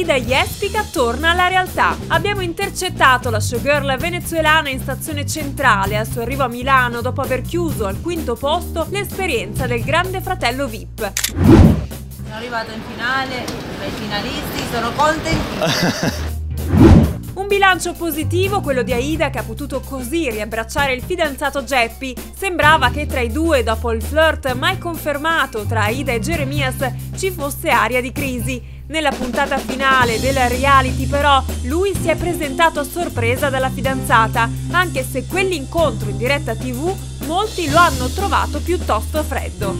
Aida Jespica torna alla realtà. Abbiamo intercettato la showgirl venezuelana in stazione centrale al suo arrivo a Milano dopo aver chiuso al quinto posto l'esperienza del Grande Fratello VIP. Sono arrivata in finale, tra i finalisti, sono contentissima. Un bilancio positivo quello di Aida, che ha potuto così riabbracciare il fidanzato Geppi. Sembrava che tra i due, dopo il flirt mai confermato tra Aida e Jeremias, ci fosse aria di crisi. Nella puntata finale del reality però lui si è presentato a sorpresa dalla fidanzata, anche se quell'incontro in diretta TV molti lo hanno trovato piuttosto freddo.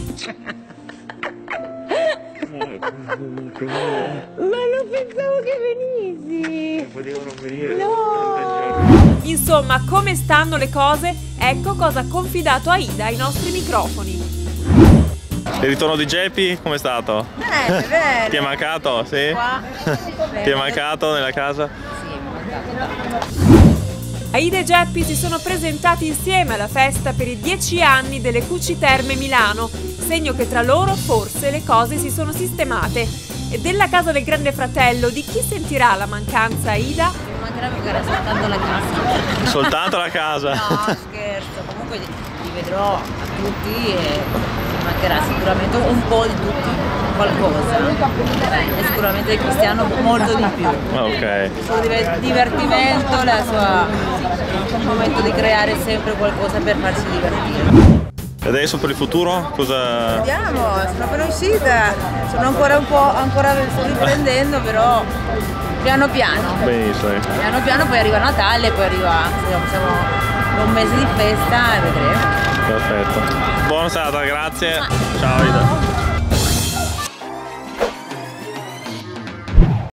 Ma non pensavo che venissi! Potevano venire. No! Insomma, come stanno le cose? Ecco cosa ha confidato Aida ai nostri microfoni. Il ritorno di Geppi come è stato? Bene! Ti è mancato? Sì? Qua? Ti è mancato nella casa? Sì, mi è mancato. Aida e Geppi si sono presentati insieme alla festa per i 10 anni delle Cucci Terme Milano, segno che tra loro forse le cose si sono sistemate. E della casa del Grande Fratello, di chi sentirà la mancanza Aida? Mi mancherà perché era soltanto la casa. Soltanto la casa? No, scherzo, comunque li vedrò a tutti e mi mancherà sicuramente un po' di tutti, qualcosa. E sicuramente il Cristiano molto di più. Ok. Il suo divertimento, il momento di creare sempre qualcosa per farsi divertire. E adesso per il futuro cosa? Vediamo, sono appena uscita, sono ancora sto riprendendo, però piano piano. Benissimo. Piano piano, poi arriva Natale, poi arriva, siamo un mese di festa e vedremo. Perfetto. Buona serata, grazie. Ciao Aida.